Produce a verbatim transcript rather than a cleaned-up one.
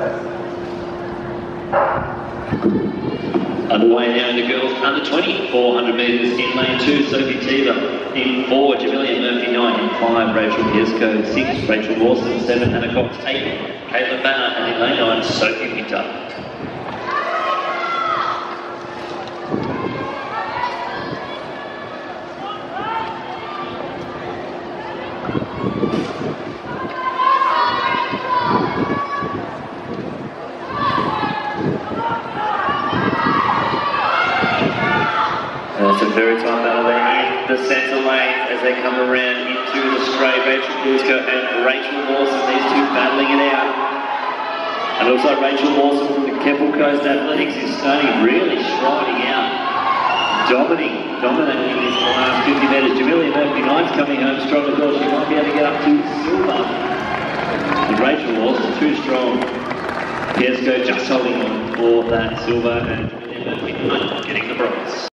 Underway now in the girls under twenty, four hundred metres in lane two, Sophie Teever. In four, Jamelia Murphy nine. In five, Rachel Piersco. Six, Rachel Lawson. Seven, Hannah Cox. Eight, Caitlin Banner. And in lane nine, Sophie Winter. It's a very tight battle there in the centre lane as they come around into the straight. Rachel Piersco and Rachel Lawson, these two battling it out. And it looks like Rachel Lawson from the Keppel Coast Athletics is starting really striding out. Dominating, dominating this last fifty metres. Jamelia Murphy nine's coming home strong as well. She might be able to get up to silver. But Rachel Lawson too strong. Piersco just holding on for that silver, and Jamelia Murphy nine getting the bronze.